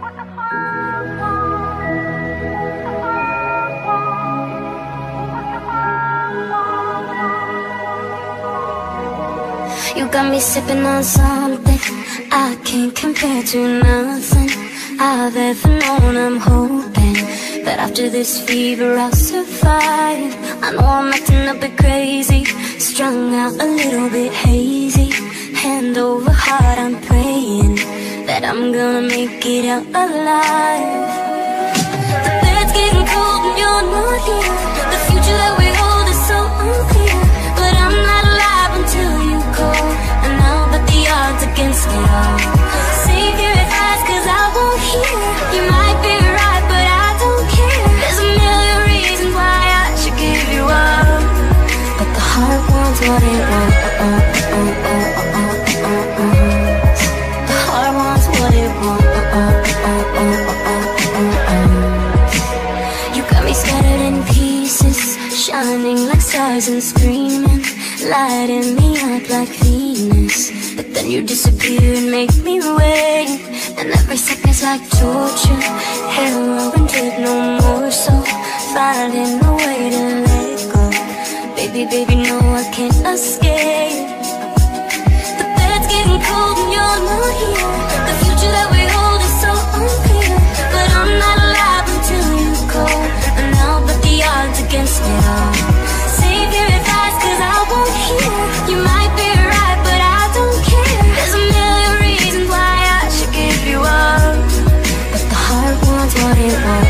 You got me sipping on something I can't compare to nothing I've ever known. I'm hoping that after this fever I'll survive. I know I'm acting a bit crazy, strung out a little bit hazy. Hand over heart, I'm praying that I'm gonna make it out alive. The bed's getting cold and you're not here. The future that we hold is so unclear, but I'm not alive until you call, and I'll bet the odds against it all. Save your advice cause I won't hear. You might be right but I don't care. There's a million reasons why I should give you up, but the heart wants what it wants. The heart wants what it wants. You got me scattered in pieces, shining like stars and screaming, lighting me up like Venus. But then you disappear and make me wait, and every second's like torture. Heroin did no more, so finding a way to let go. Baby, baby, no, I can't escape. The bed's getting cold and you're not here. The future that we hold is so unclear, but I'm not alive until you call, and I'll bet the odds against it all. Save your advice cause I won't hear. You might be right but I don't care. There's a million reasons why I should give you up, but the heart wants what it wants.